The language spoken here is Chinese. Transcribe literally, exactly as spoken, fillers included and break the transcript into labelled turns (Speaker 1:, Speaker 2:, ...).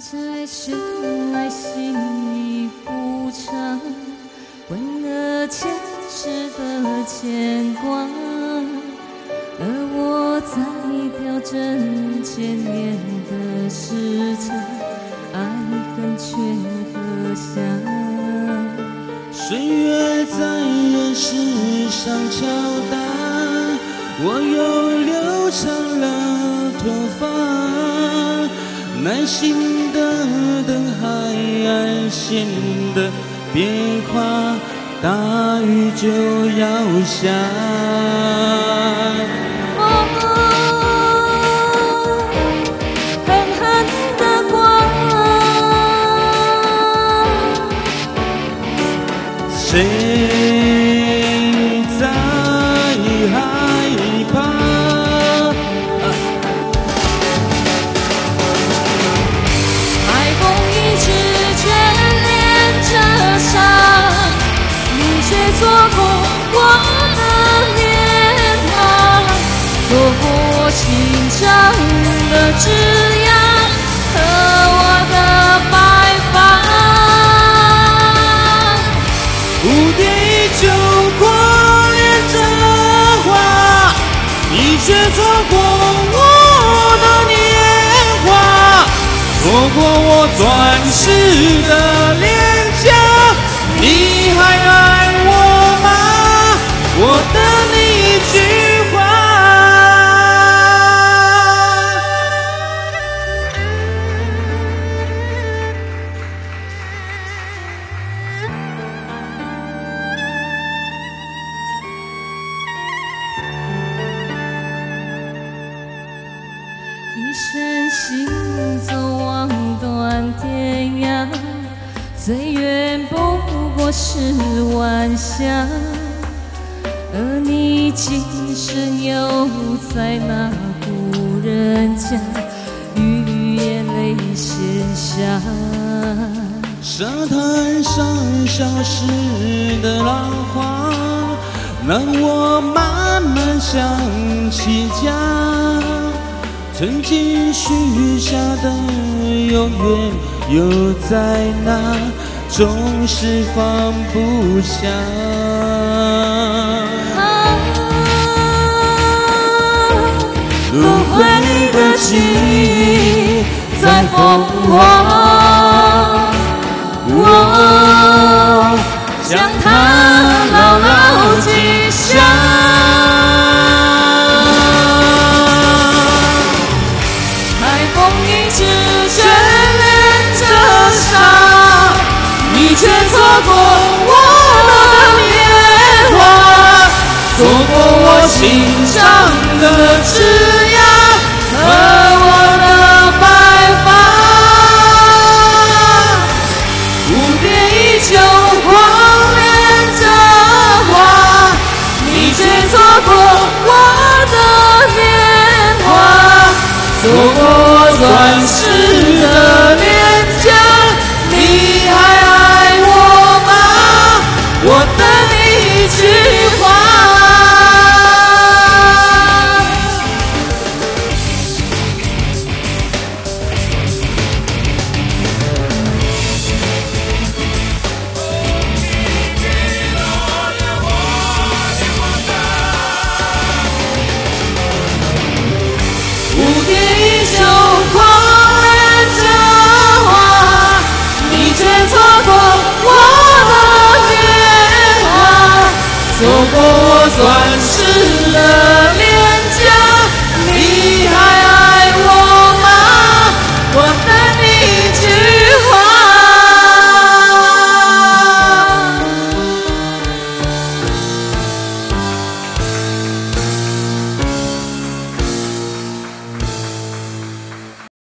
Speaker 1: 在深爱心已不长，问了前世的牵挂，而我在调整千年的时差，爱恨却何详？
Speaker 2: 岁月在人世上敲打，我又留长了头发，耐心的等海岸线的变化，大雨就要下。
Speaker 1: 狠狠的刮，
Speaker 2: 谁在害怕？
Speaker 1: 海风一直眷恋着沙，你却错过我的年华，错过我心上的枝桠和我的白发。
Speaker 2: 蝴蝶依旧狂恋着花，你却错过我的年华，错过我转世的脸颊。你还爱我吗？我等你一句话。
Speaker 1: 一生行走望断天涯，最远不过是晚霞，而你今生又在那故人家，与眼泪写下。
Speaker 2: 沙滩上消失的浪花，让我慢慢想起家。曾经许下的永远又在哪，总是放不下。
Speaker 1: 轮回的记忆在风化，我将它牢牢记下。你却错过我的年华，错过我心上的枝桠和我的白发。蝴蝶依旧狂恋着花，你却错过我的年华，错过我转世的脸颊。你还爱我吗？我等你一句话。蝴蝶依旧狂恋着花，你却错过我的年华，错过我转世的